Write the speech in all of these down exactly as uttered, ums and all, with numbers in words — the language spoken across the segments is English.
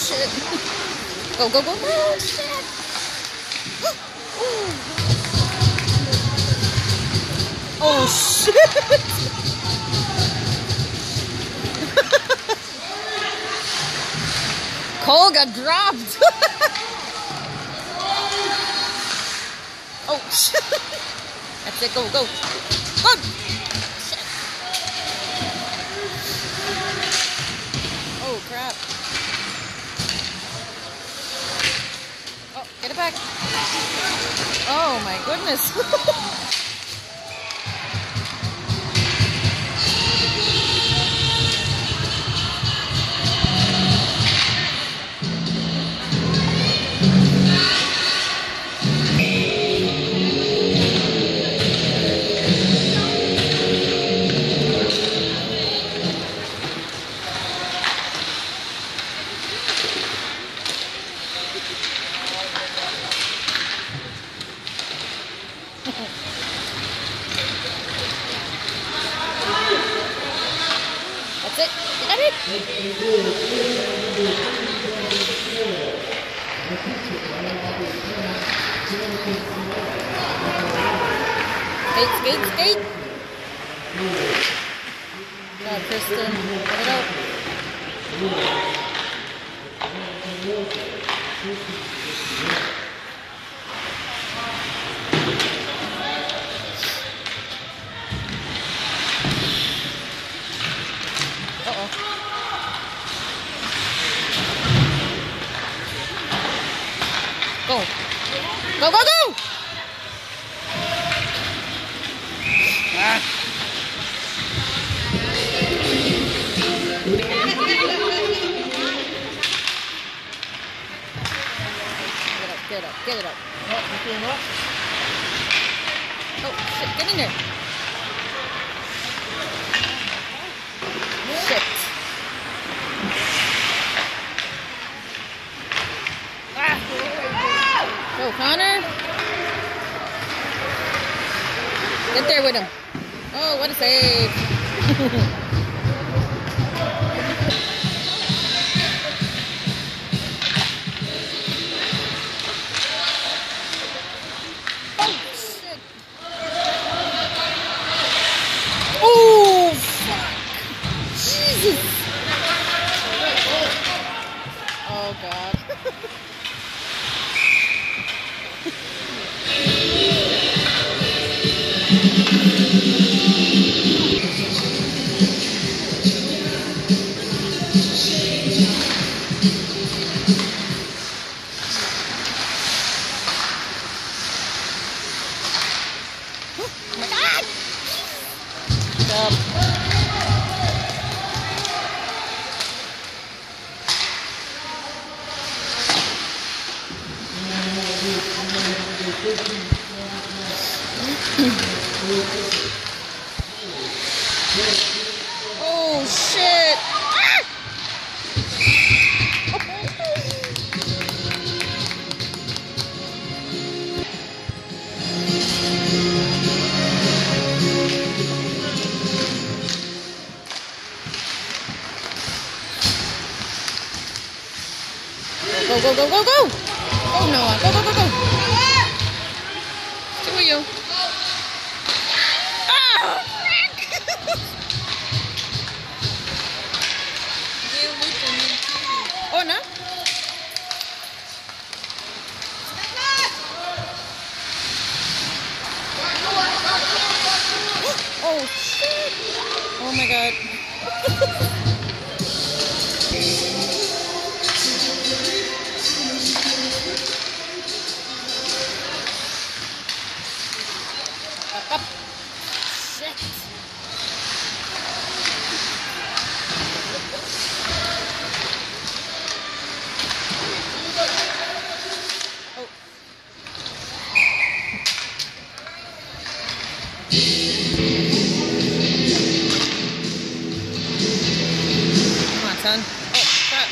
shit. Go, go, go, go. Shit. Oh, shit. Cole got dropped. Oh, shit. That's it. Go, go. Go. Shit. Oh, crap. Oh, get it back. Oh, my goodness. That's it. You got it? Skate, skate, skate. Good job, Kristen. Get it out. Uh-oh. Go. Go, go, go! Ah. Get it up, get it up. Oh, shit, get in there. Shit. Ah. Go, Connor. Get there with him. Oh, what a save. Oh, shit. Oh, fuck. Jesus. Oh, God. Oh shit! Ah! Go, go, go, go, go! Go, Noah! Go, go, go, go! Two of you. Ah! Oh, no? Oh, shit! Oh, my God. Up. Shit. Oh. Come on, son. Oh, crap.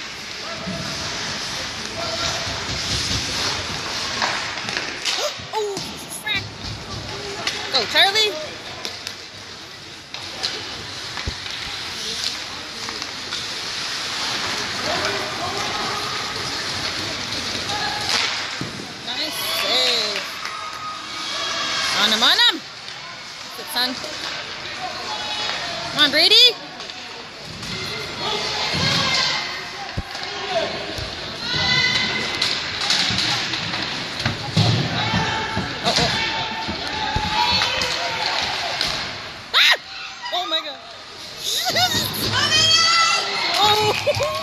Oh, frick. Go, Charlie. On him, on him! Good son. Come on, Brady! Oh, oh. Ah! Oh my god! Oh!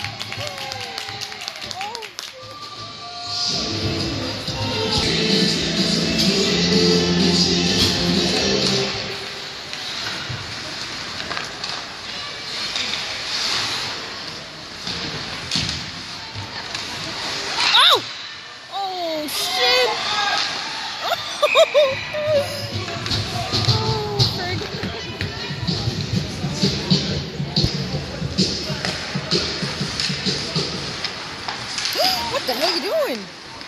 What the hell are you doing?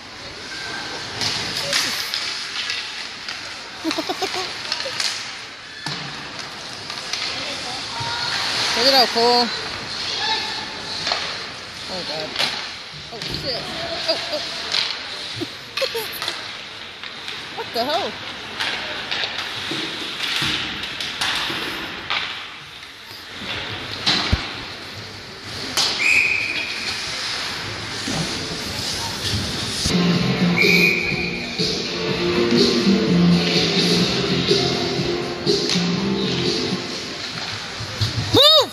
Get it out, Cole. Oh god. Oh shit. Oh, oh. What the hell? Move!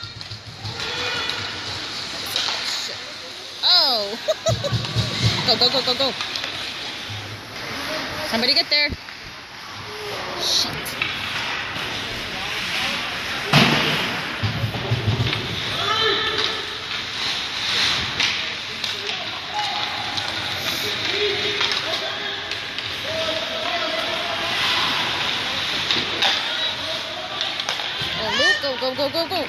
Shit. Oh! Go, go, go, go, go. Somebody get there. Shit. Oh, Luke, go, go, go, go, go.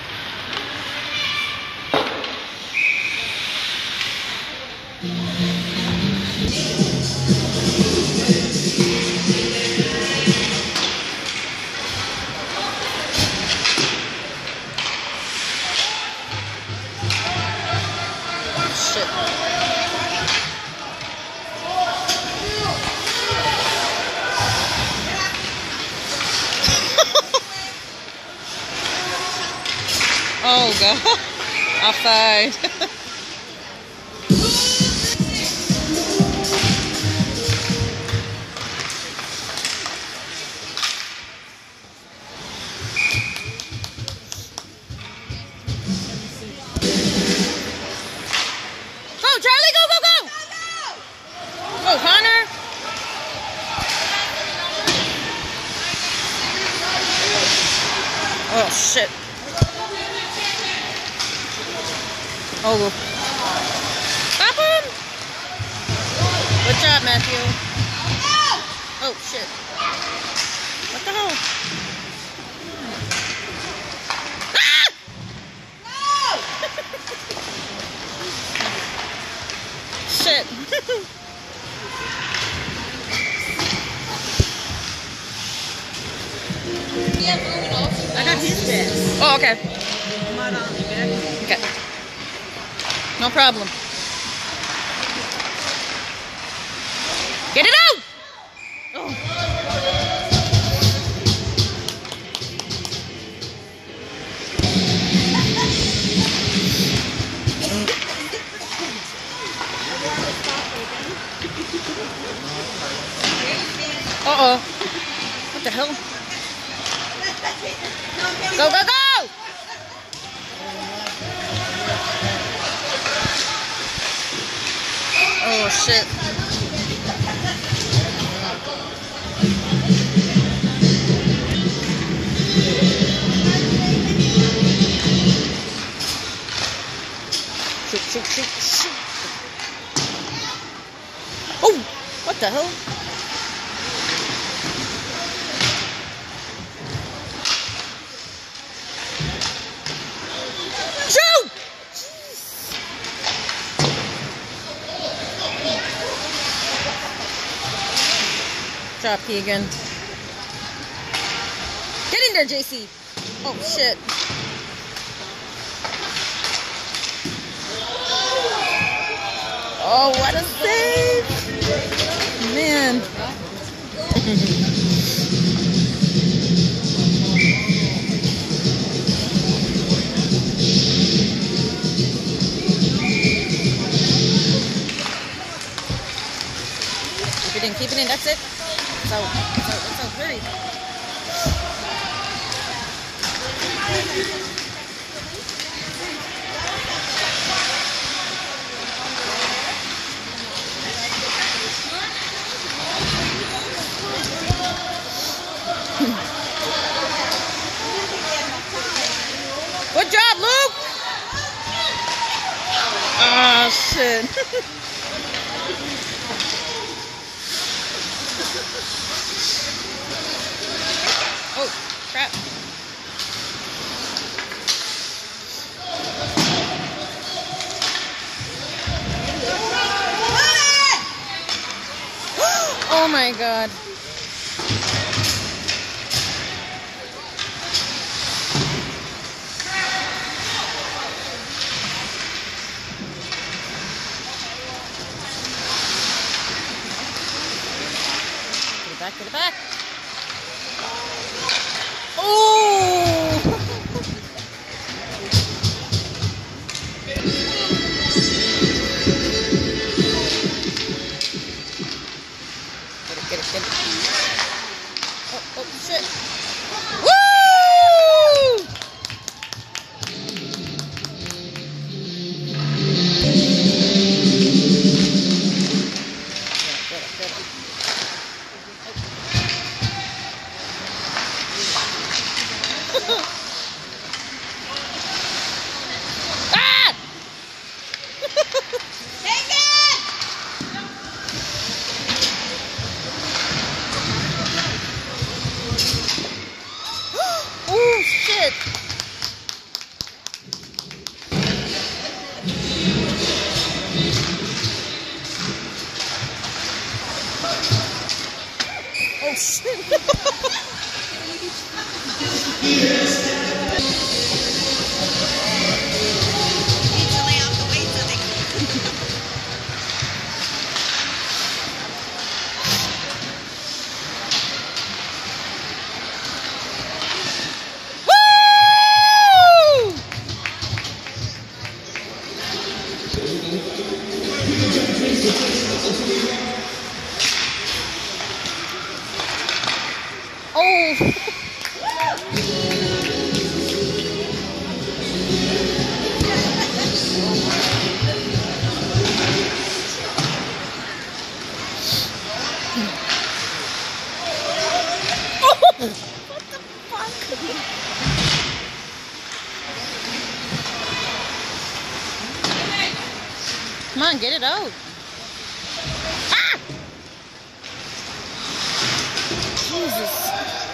Shit. Oh god. Offside. Go, Charlie, go, go, go! Go, Connor! Oh, shit. Oh, stop him! Good job, Matthew. Oh, shit. What the hell? Ah! Shit. I got his pass. Oh, okay. Come on, on the back. Okay. No problem. Get it out! Oh. Uh-oh. What the hell? Go, go, go! Oh, shit. Shoot, shoot, shoot, shoot. Oh, what the hell? Shoot! Drop P again. Get in there, J C. Oh, shit. Oh, what a save! Man. Keep it in, keep it in, that's it. So, so, so, hurry. Good job, Luke! Oh, shit. Oh, crap. Oh my God. Get it back, get it back. Oh! Get it, get it, get it. Oh, oh, shit. Woo! Get it, get it. Ah! Take it! Oh, shit! Oh, shit! Oh! What the fuck? Come on, get it out. Ah! Jesus.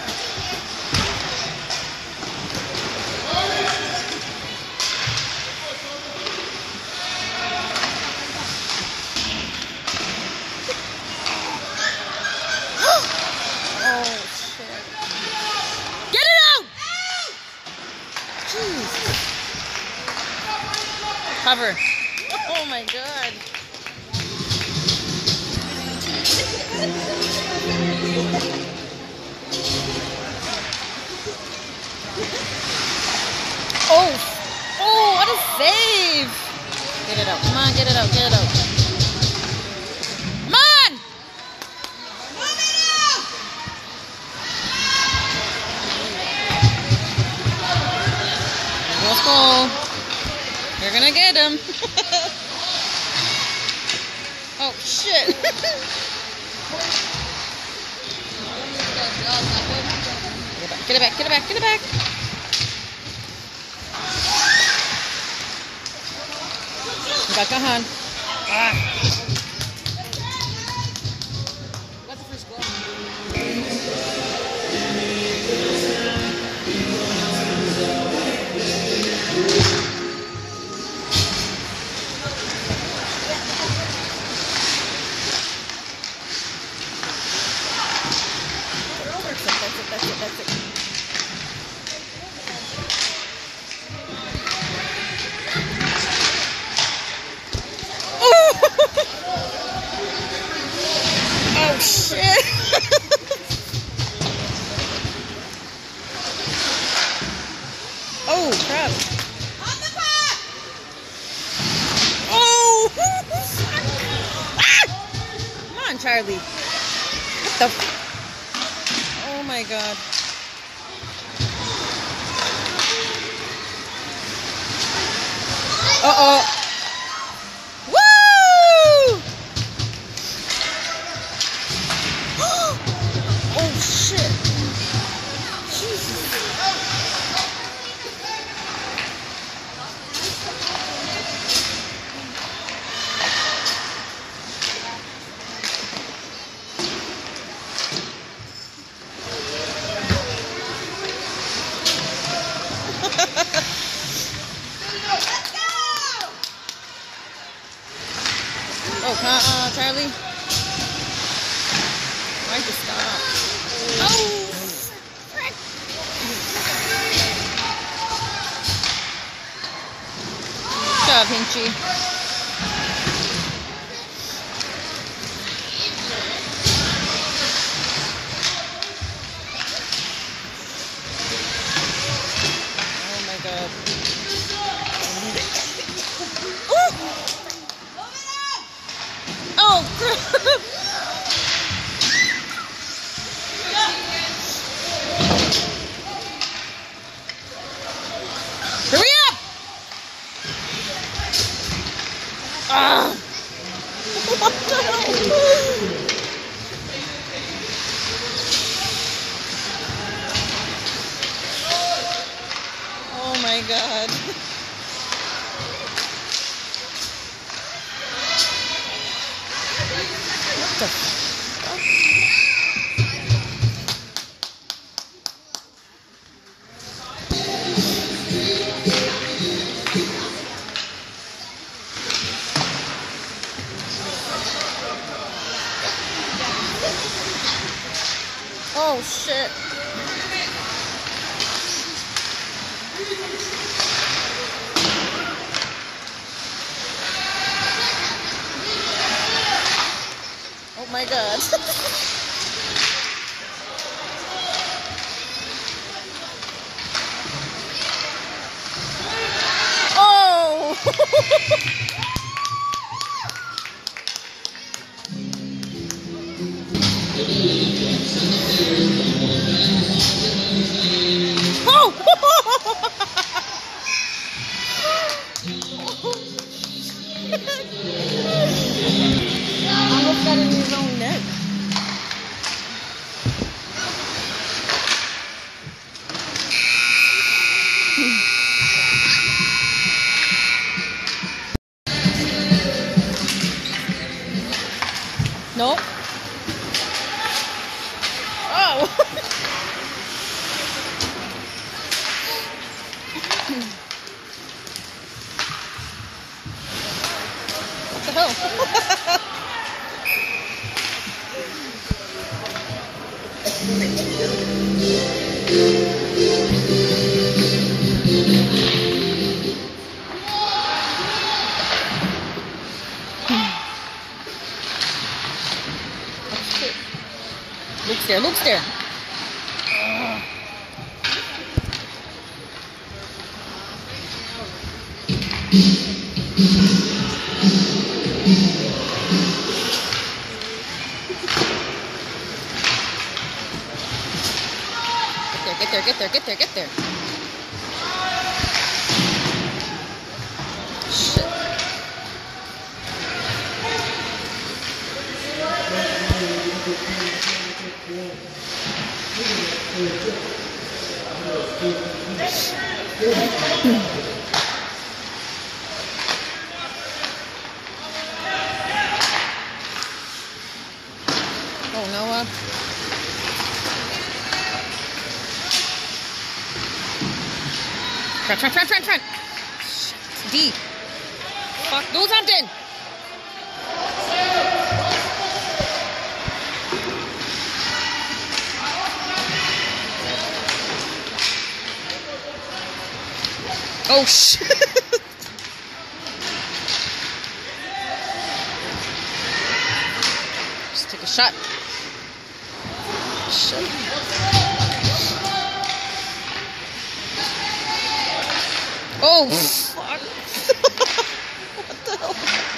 Oh, shit. Get it out! Jeez. Cover. Oh my God. Oh, oh, what a save! Get it out. Come on, get it out, get it out. Come on! Let's go. You're gonna get him. Oh, shit. Get it back, get it back, get it back. Kakahan. Ah. Got the first goal. That's it, that's it, that's it. Oh! Oh, crap. Oh! Ah! Come on, Charlie. What the f... Oh my god. Uh-oh. Woo! Oh shit. Jesus. Oh, uh, Charlie. Why'd you stop? Oh! Frick. Good job, Hinchy. Oh my god. Ooh! Oh, crap! Hurry up! Ah! What the hell? Oh my god. What the fuck? Oh shit. Oh my god. Oh! Oh! Almost got it in his own neck. Nope. Oh! What the hell? Luke's there, Luke's there. Ugh. Get there, get there, get there, get there. Shit. Oh, Noah. Front, front, front, front, front. Shit. Deep. Fuck, do something. Oh shit. Just take a shot. Shit. Oh, fuck. What the hell?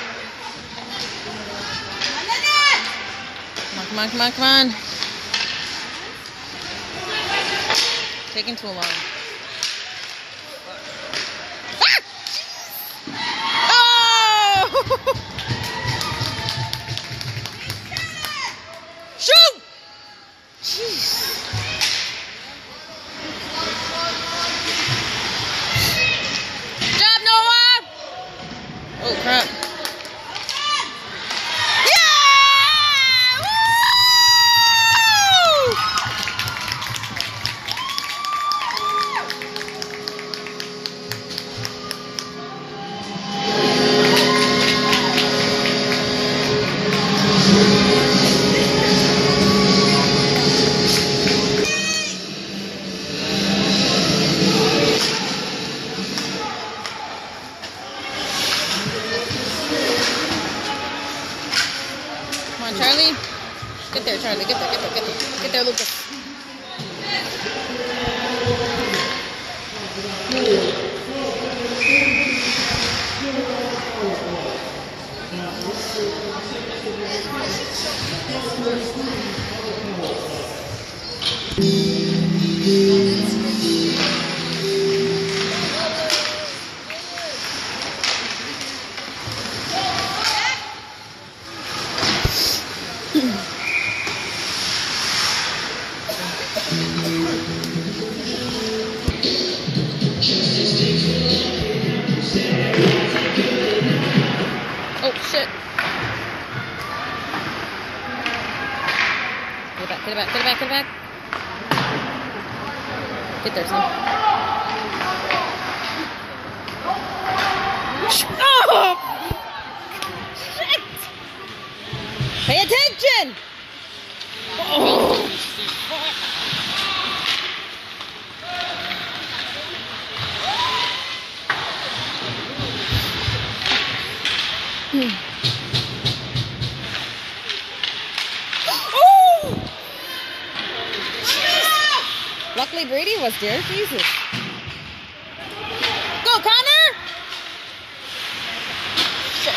Come on, come on, come on, come on. Taking too long. Ah! Oh! Shoot! Jeez. Good job, Noah! Oh, crap. Come on, Charlie. Get there, Charlie. Get there, get there, get there. Get there, Lucas. Oh, shit. Get it back, get it back, get it back, get it back. Get there, son. Oh! Shit! Pay attention! Oh! Hmm. Oh! Luckily Brady was there. Jesus. Go, Connor! Shit.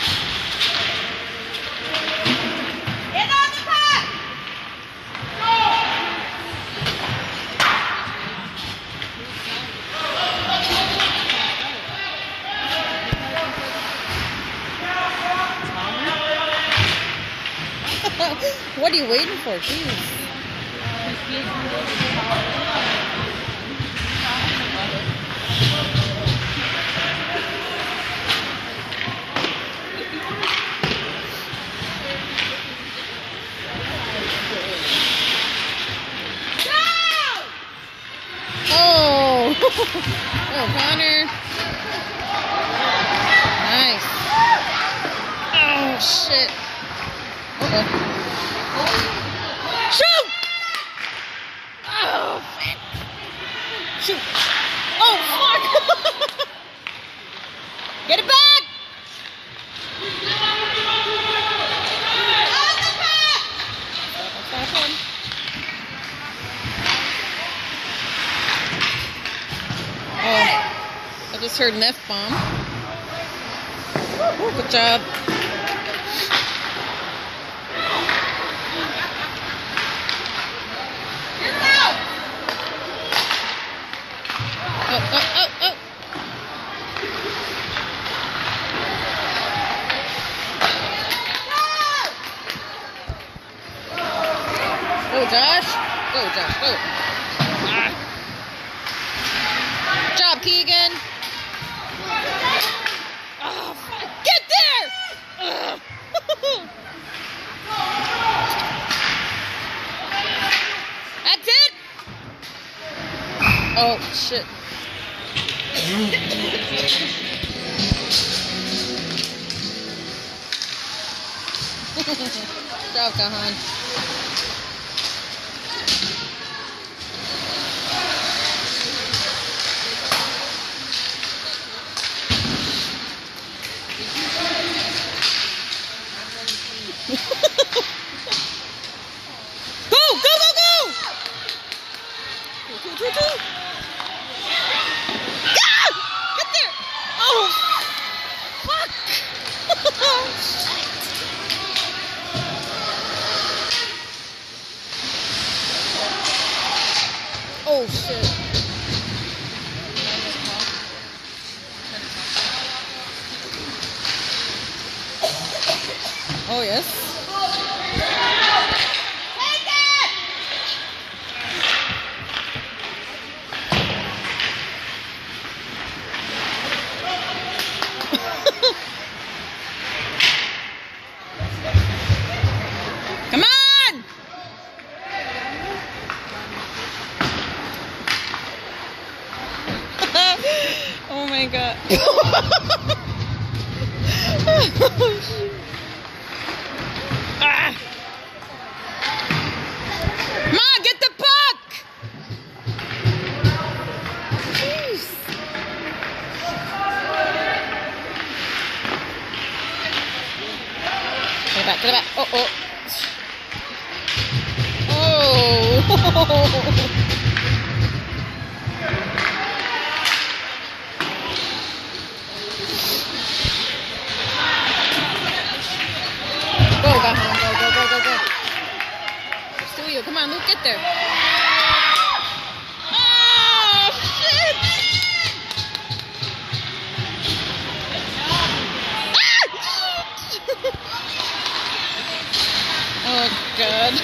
Get on the puck! What are you waiting for? Jeez. Oh! Oh, Connor. Nice. Oh, shit. Uh-oh. Shoot! Oh, shit. Shoot. Oh, fuck. Get it back. Oh, I just heard an F-bomb. Good job. Oh, oh, oh, oh. Go, Josh. Go, Josh. Go. Ah. Good job, Keegan. Oh, get there! That's it? Oh, shit. Good job, Kahan. Go, go, go, go! Two, two, two, two. Ah! Oh, yes. Take it! Come on! Oh my god. Ah. Come on, get the puck! Jeez. Get it back, get it back. Oh, oh. Oh. Go, go, go, go, go, go, go. It's to you. Come on, Luke, get there. Oh, shit! Ah! Oh, God.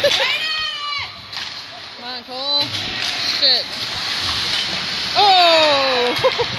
Come on, Cole. Shit. Oh!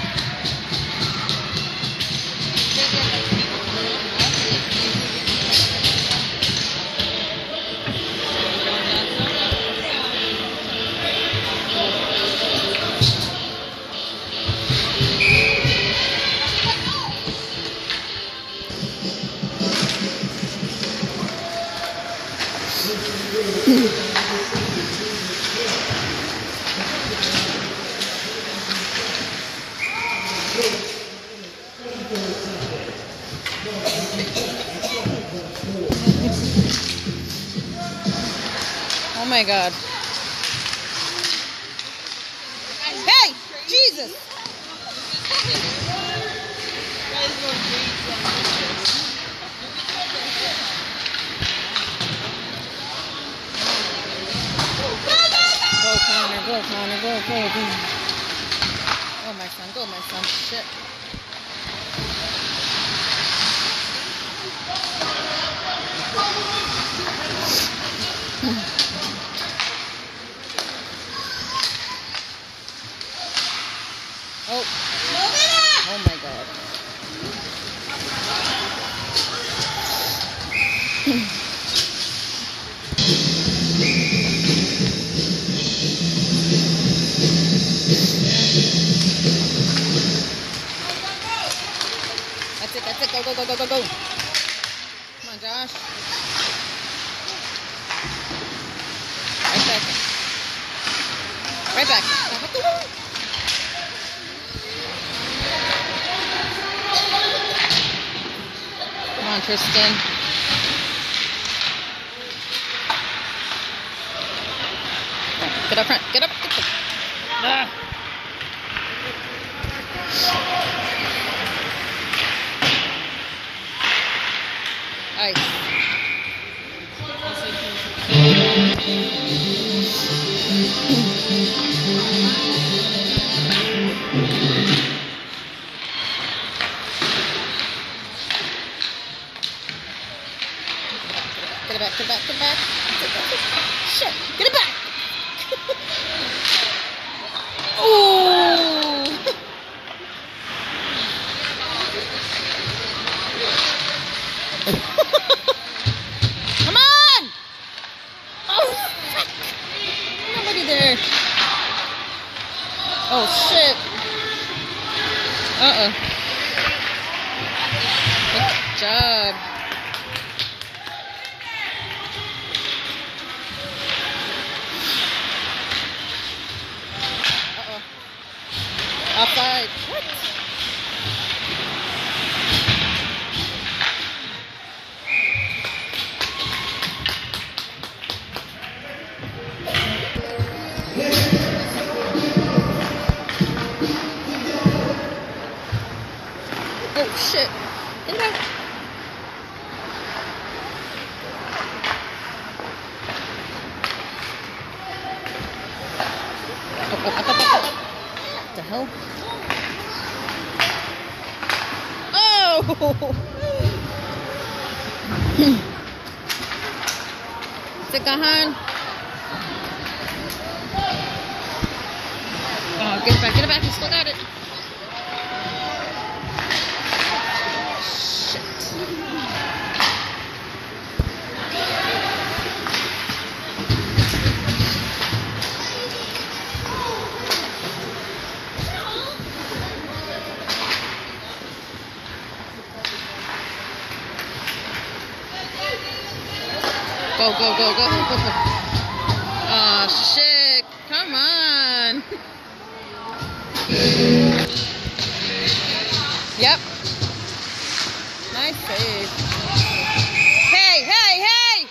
Oh my God. Hey! Jesus! Go, Connor, go, Connor, go, go, go. Oh, my son, go, my son. Shit. Oh. Oh my God. That's it, that's it. Go, go, go, go, go, go. Come on, Josh. Right back. Right back. Come on, Tristan. Get up front. Get up. Get up. Ah. Ice. Get it back, get it back, get it back. Shit, get it back. Oh. Come on. Oh, fuck. Nobody there. Oh, shit. Uh-oh. Good job. Offside. What? Oh shit. Get it out. Oh, oh, up, up, up, up. What the hell? Oh! Sikahan. Oh, get it back, get it back. You still got it. Go, go, go, go. Oh, shit. Come on. Yep. Nice save. Hey, hey, hey!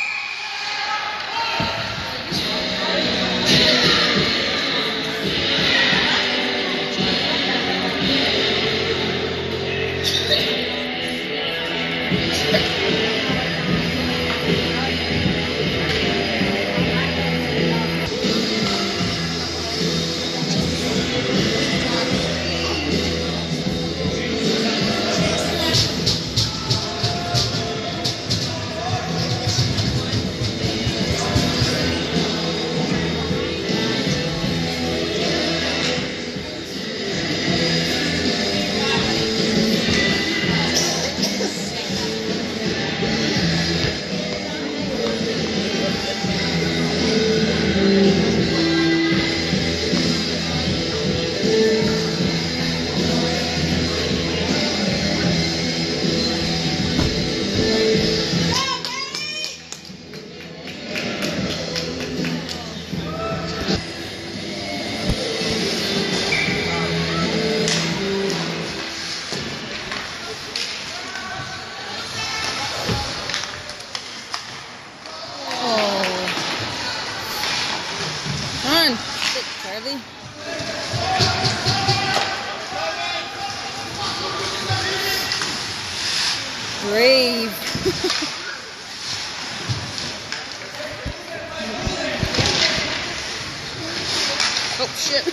Come on, sit, Charlie. Brave. Oh shit.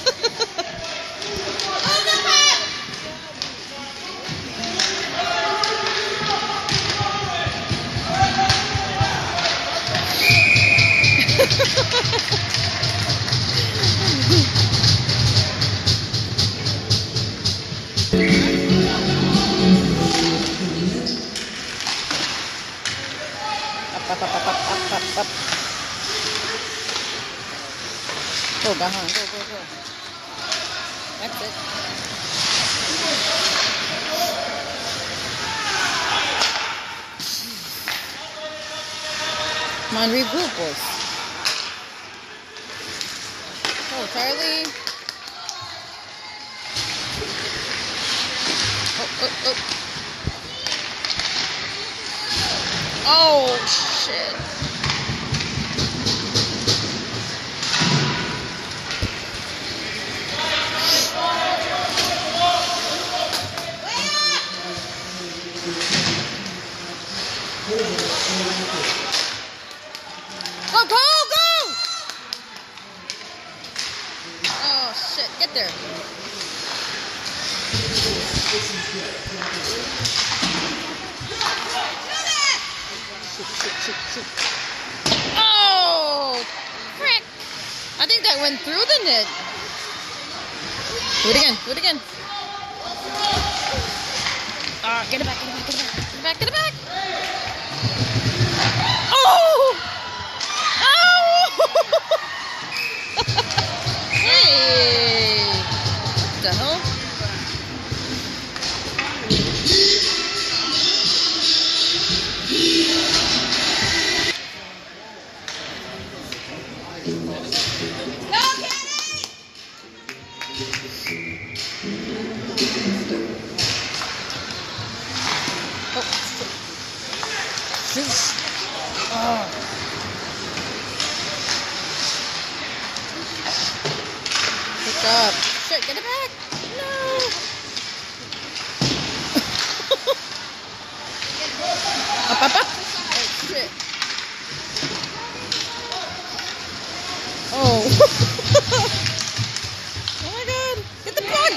Up, up, up, up, up, up, up, up. Go, Gahan, go, go, go. That's it. Come on, regroup, boys. Oh, Charlie. Oh, oh, oh. Oh, shit. Go, go, go! Oh, shit. Get there. Shoot, shoot, shoot, shoot. Oh, frick. I think that went through the net. Do it again, do it again. Ah, oh, get it back, get it back, get it back, get it back, get it back. Oh! Oh! Hey! What the hell? Oh. Pick up. Shit, get it back. No. Up, up, up. Oh, shit. Oh. Oh my god. Get the puck.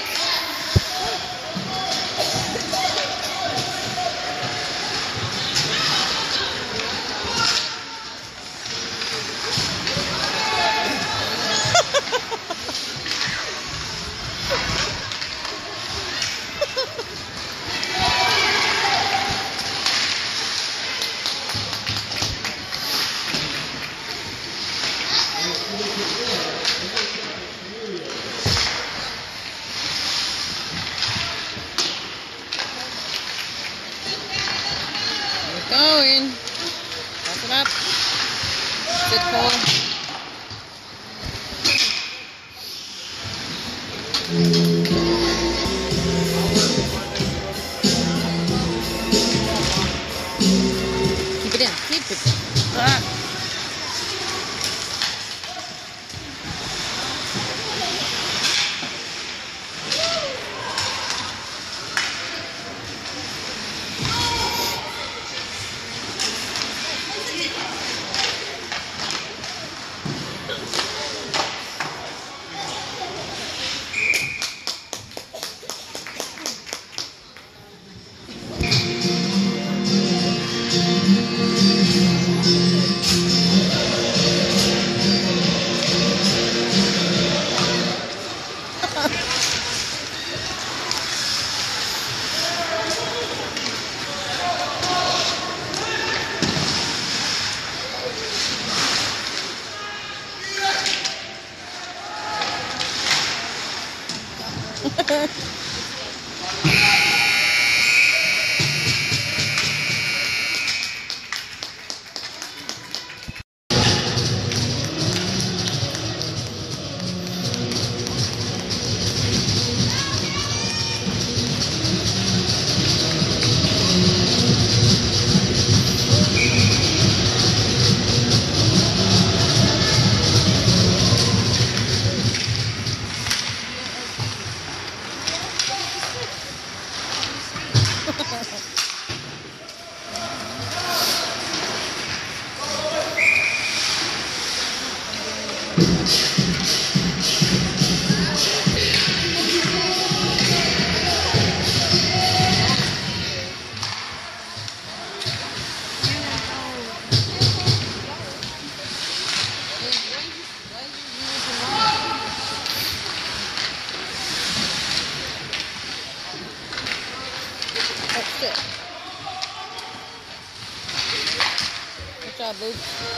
Four. Keep it in. Keep it in. Ah. Good job, Luke.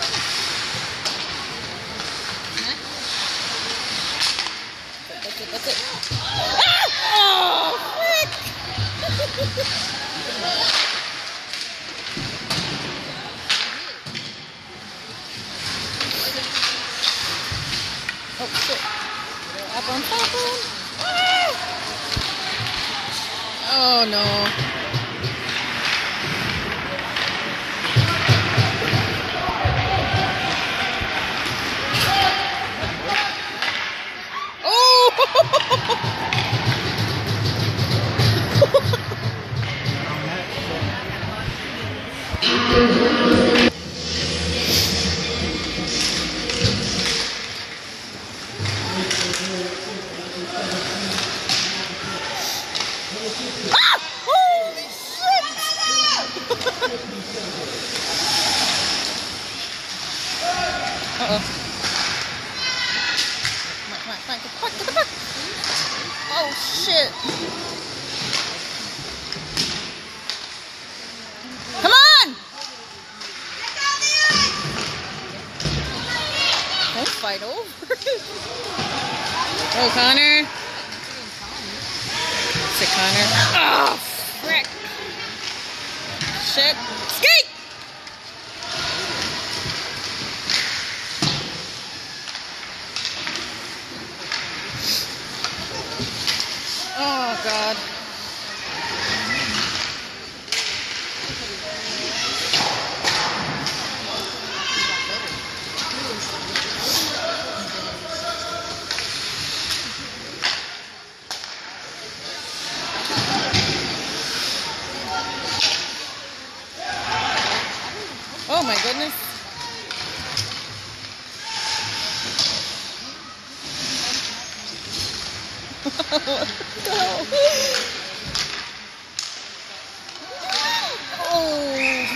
That's it, that's it. Ah! Oh, frick! Oh, shit. Up on top of him. Ah! Oh, no. Uh-oh. Come on, come on, come on, come on, come on. Oh, shit. Come on! Don't fight over. Oh, Connor. Sick, Connor. Oh, frick. Shit. Skate! Oh, God. Oh, my goodness. No. Oh.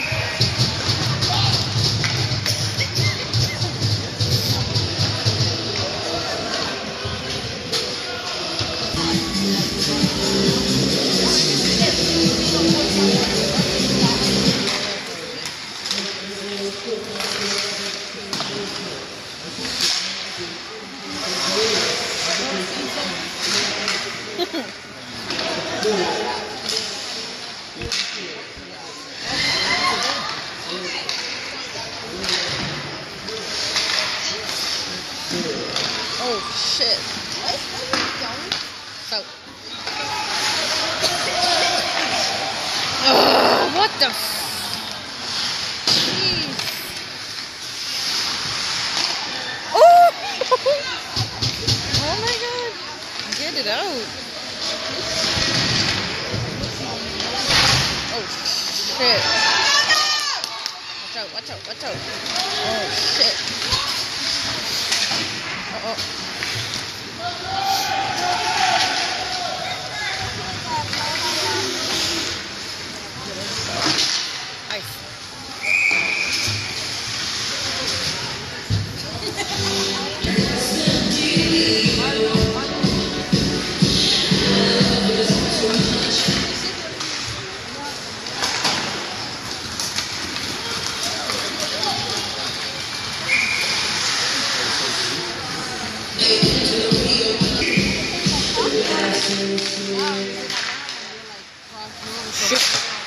shit. So. Ugh, what the f- Jeez. Oh! Oh my god. Get it out. Oh shit. Watch out, watch out, watch out. Oh shit. Uh oh. Nice. Shit.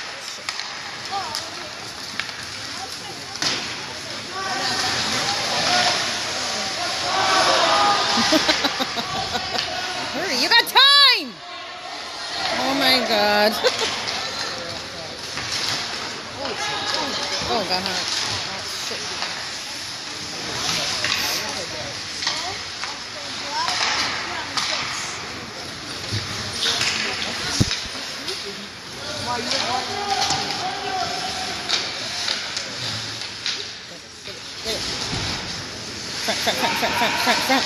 Hurry, you got time! Oh my god. Oh god. Oh shit. Front, front, front, front, front, front, front.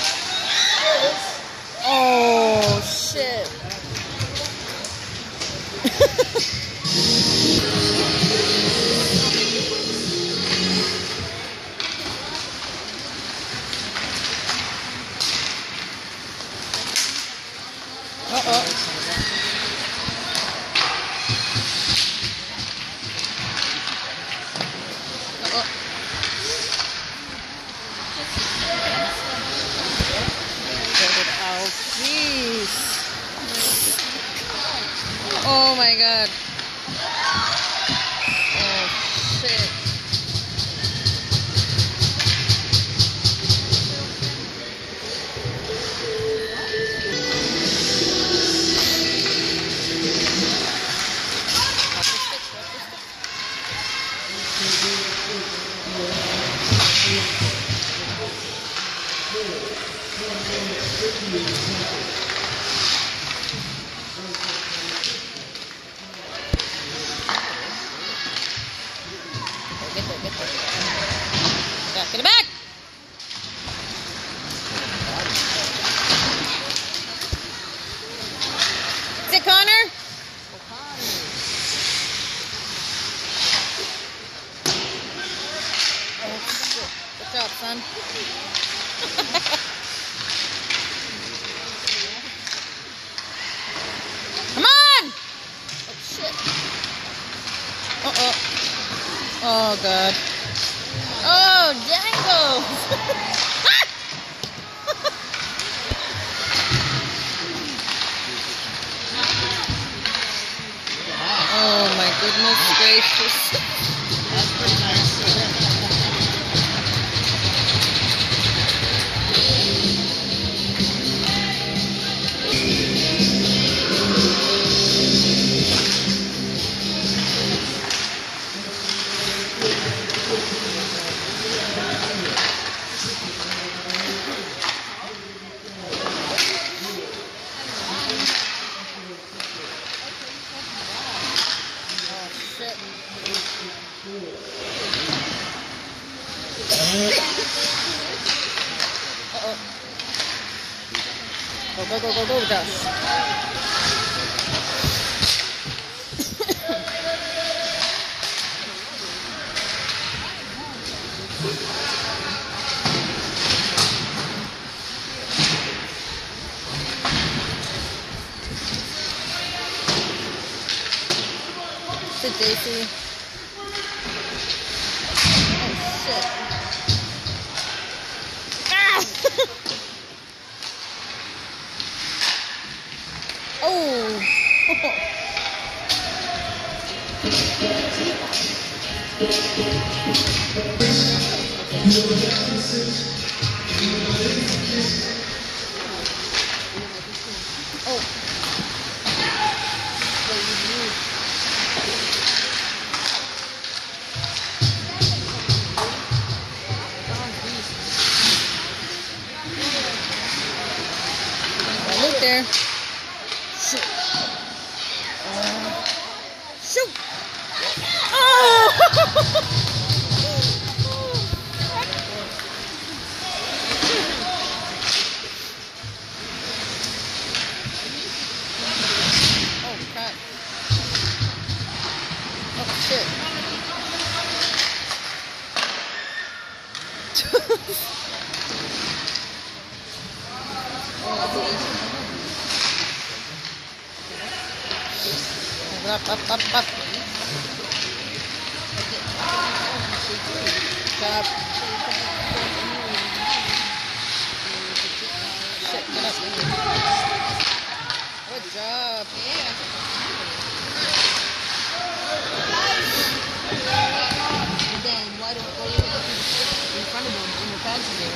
Oh shit. Uh-oh. Uh-oh. Get it out, jeez. Oh my god. Oh shit. Get there, get there. Back, get it back! Sit, Connor! Oh, shit. Good job, son. Come on! Oh, shit. Uh-oh. Oh, God. Oh, dangles! Oh, my goodness gracious. That's pretty nice. Uh-oh. Go, go, go, go, go, Dust. Sit, J C. Oh, shit. Ah! Oh! Oh. Look there. Shoot. Uh, shoot. Oh! Up, up, up, up. Job. Shit, get up. Good job. And then why don't go in front of them in the passenger?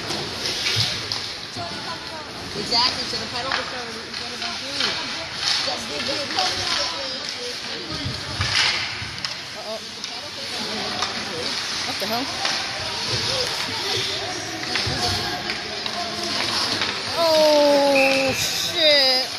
Exactly, so the pedal will start in front of them too. Just give it. Uh-oh. What the hell? Oh, shit.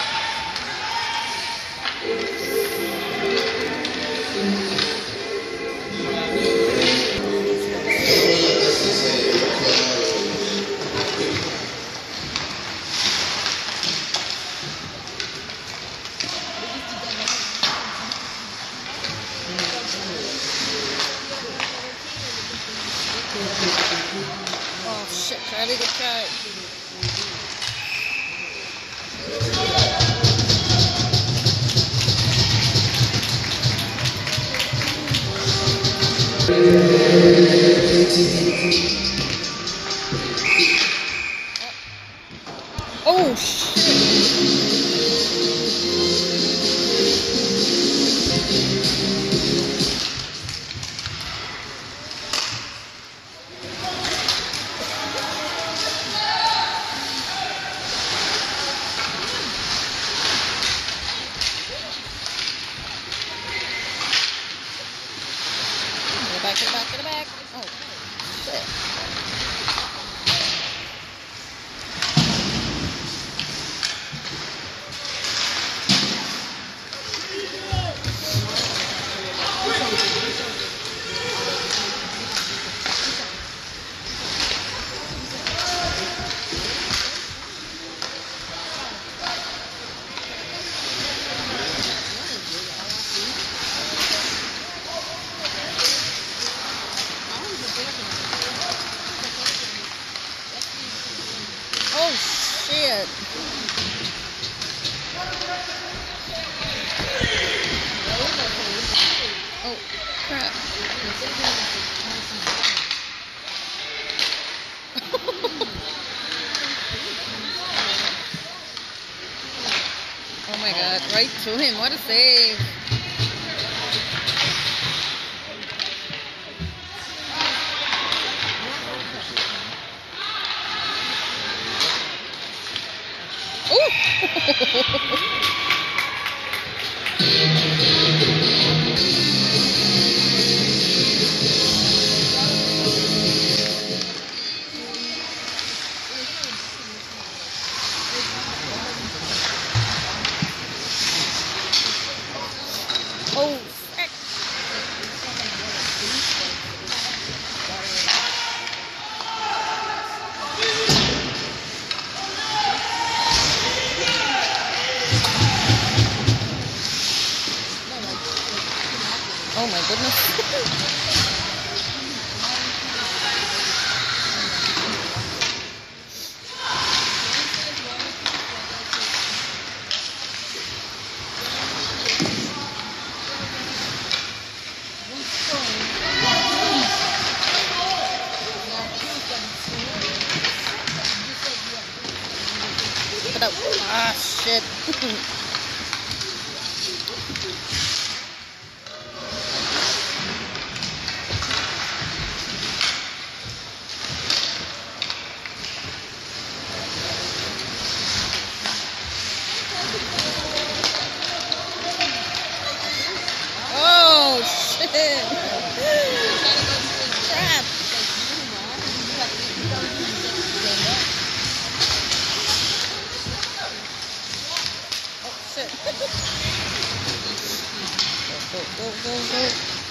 Oh shit, try to get tried. Oh shit. Get it back, get it back, get it back. Oh, shit. Oh shit. Oh crap. Oh my god, right to him. What a save. Oh, frick. Oh my goodness. Ah, shit. Crap. Oh, shit. Go, go, go, go.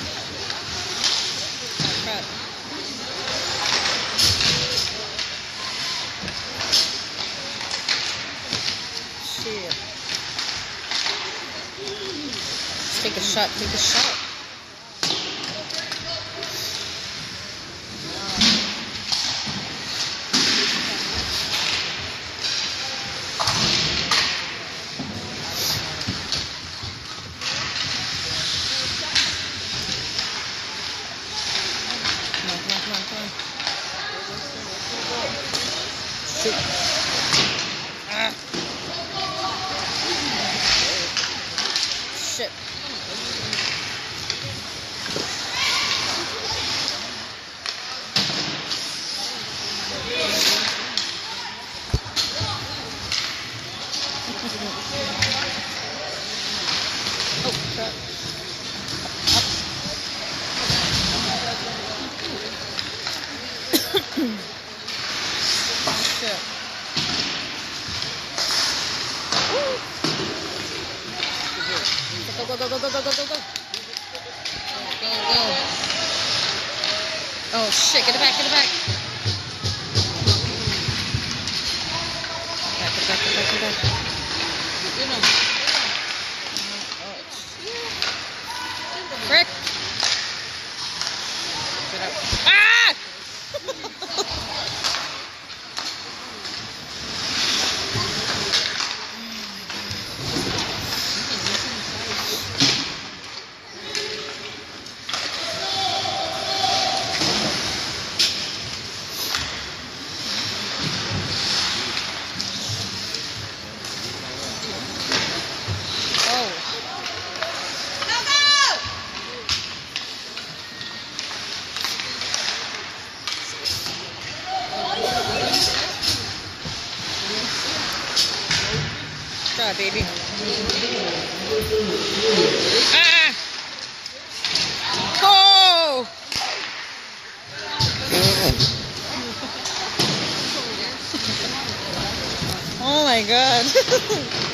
Oh, crap. Shit. Take a shot, take a shot. Come on, come on, come on, come on. Shoot. Ah. Shit. Oh, crap. Shit. Go, go, go, go, go, go, go, go, go. Go, go. Oh, shit. Get it back, get it back. Back, get it back, get it back, get it back. You know. Frick! Get out. Ah! Oh. God, baby. Ah! Oh! Oh my God.